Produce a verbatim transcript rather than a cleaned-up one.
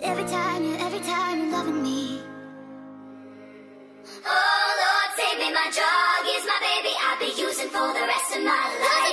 Every time you, every time you're loving me. Oh Lord, save me, my drug is my baby. I'll be using for the rest of my life.